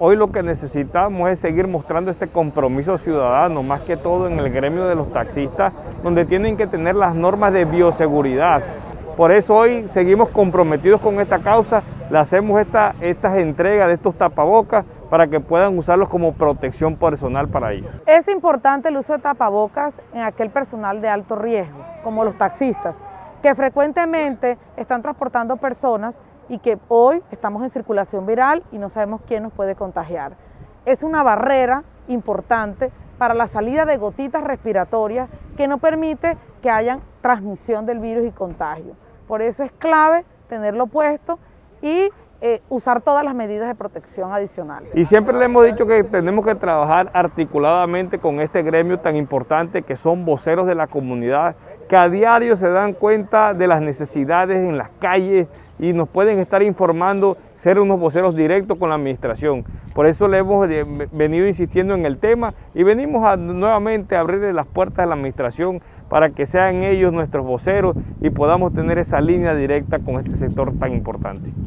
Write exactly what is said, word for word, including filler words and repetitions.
Hoy lo que necesitamos es seguir mostrando este compromiso ciudadano, más que todo en el gremio de los taxistas, donde tienen que tener las normas de bioseguridad. Por eso hoy seguimos comprometidos con esta causa, le hacemos esta, estas entregas de estos tapabocas para que puedan usarlos como protección personal para ellos. Es importante el uso de tapabocas en aquel personal de alto riesgo, como los taxistas, que frecuentemente están transportando personas y que hoy estamos en circulación viral y no sabemos quién nos puede contagiar. Es una barrera importante para la salida de gotitas respiratorias que no permite que haya transmisión del virus y contagio. Por eso es clave tenerlo puesto y eh, usar todas las medidas de protección adicionales. Y siempre le hemos dicho que tenemos que trabajar articuladamente con este gremio tan importante que son voceros de la comunidad, que a diario se dan cuenta de las necesidades en las calles y nos pueden estar informando, ser unos voceros directos con la administración. Por eso le hemos venido insistiendo en el tema y venimos a, nuevamente a abrirle las puertas a la administración para que sean ellos nuestros voceros y podamos tener esa línea directa con este sector tan importante.